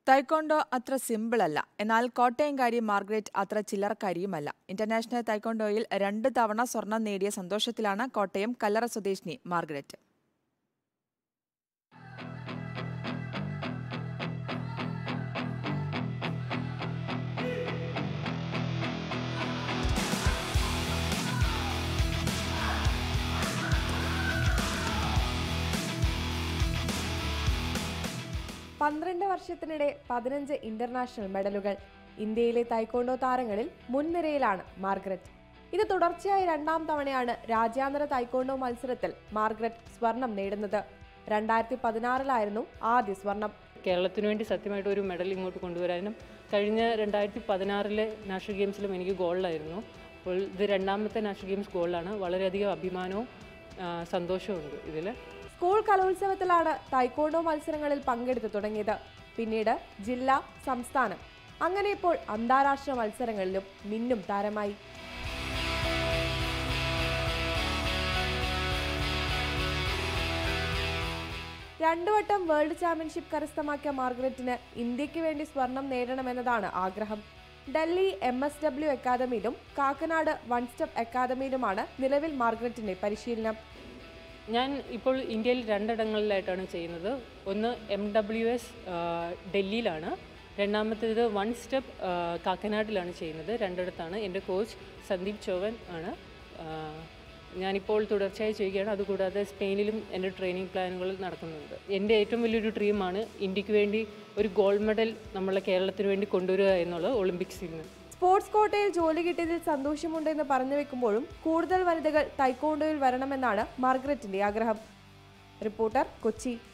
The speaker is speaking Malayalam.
തായ്ക്കൊണ്ടോ അത്ര സിമ്പിൾ അല്ല. എന്നാൽ കോട്ടയംകാരി മാർഗ്രറ്റ് അത്ര ചില്ലറക്കാരിയുമല്ല. ഇന്റർനാഷണൽ തായ്ക്കൊണ്ടോയിൽ 2 തവണ സ്വർണം നേടിയ സന്തോഷത്തിലാണ് കോട്ടയം കല്ലറ സ്വദേശിനി മാർഗ്രറ്റ്. പന്ത്രണ്ട് വർഷത്തിനിടെ 15 ഇന്റർനാഷണൽ മെഡലുകൾ. ഇന്ത്യയിലെ തായ്ക്കൊണ്ടോ താരങ്ങളിൽ മുൻനിരയിലാണ് മാർഗ്രറ്റ്. ഇത് തുടർച്ചയായി 2ാം തവണയാണ് രാജ്യാന്തര തായ്ക്കൊണ്ടോ മത്സരത്തിൽ മാർഗ്രറ്റ് സ്വർണം നേടുന്നത്. 2016-ലായിരുന്നു ആദ്യ സ്വർണം. കേരളത്തിന് വേണ്ടി സത്യമായിട്ട് ഒരു മെഡൽ ഇങ്ങോട്ട് കൊണ്ടുവരാനും കഴിഞ്ഞ 2016-ലെ നാഷണൽ ഗെയിംസിലും എനിക്ക് ഗോൾഡായിരുന്നു. അപ്പോൾ ഇത് 2ാമത്തെ നാഷണൽ ഗെയിംസ് ഗോൾഡാണ്. വളരെയധികം അഭിമാനവും സന്തോഷവും ഉണ്ട് ഇതിൽ. സ്കൂൾ കലോത്സവത്തിലാണ് തായ്ക്കൊണ്ടോ മത്സരങ്ങളിൽ പങ്കെടുത്തു തുടങ്ങിയത്. പിന്നീട് ജില്ലാ, സംസ്ഥാനം, അങ്ങനെ ഇപ്പോൾ അന്താരാഷ്ട്ര മത്സരങ്ങളിലും മിന്നും താരമായി. രണ്ടുവട്ടം വേൾഡ് ചാമ്പ്യൻഷിപ്പ് കരസ്ഥമാക്കിയ മാർഗ്രറ്റിന് ഇന്ത്യക്ക് വേണ്ടി സ്വർണം നേടണമെന്നതാണ് ആഗ്രഹം. ഡൽഹി MSW അക്കാദമിയിലും കാക്കനാട് 1 സ്റ്റെപ്പ് അക്കാദമിയിലുമാണ് നിലവിൽ മാർഗ്രറ്റിന്റെ പരിശീലനം. ഞാൻ ഇപ്പോൾ ഇന്ത്യയിൽ 2 ഇടങ്ങളിലായിട്ടാണ് ചെയ്യുന്നത്. ഒന്ന് MWS ഡൽഹിയിലാണ്, രണ്ടാമത്തേത് 1 സ്റ്റെപ്പ് കാക്കനാടിലാണ് ചെയ്യുന്നത്. 2ഇടത്താണ്. എൻ്റെ കോച്ച് സന്ദീപ് ചോവൻ ആണ്. ഞാനിപ്പോൾ തുടർച്ചയായി ചെയ്യുകയാണ്. അതുകൂടാതെ സ്പെയിനിലും എൻ്റെ ട്രെയിനിങ് പ്ലാനുകൾ നടക്കുന്നുണ്ട്. എൻ്റെ ഏറ്റവും വലിയൊരു ഡ്രീമാണ് ഇന്ത്യക്ക് വേണ്ടി ഒരു ഗോൾഡ് മെഡൽ നമ്മളെ കേരളത്തിന് വേണ്ടി കൊണ്ടുവരിക എന്നുള്ളത് ഒളിമ്പിക്സിൽ നിന്ന്. സ്പോർട്സ് കോട്ടയിൽ ജോലി കിട്ടിയതിൽ സന്തോഷമുണ്ടെന്ന് പറഞ്ഞു വെക്കുമ്പോഴും കൂടുതൽ വനിതകൾ തായ്ക്കൊണ്ടോയിൽ വരണമെന്നാണ് മാർഗ്രറ്റിന്റെ ആഗ്രഹം. റിപ്പോർട്ടർ, കൊച്ചി.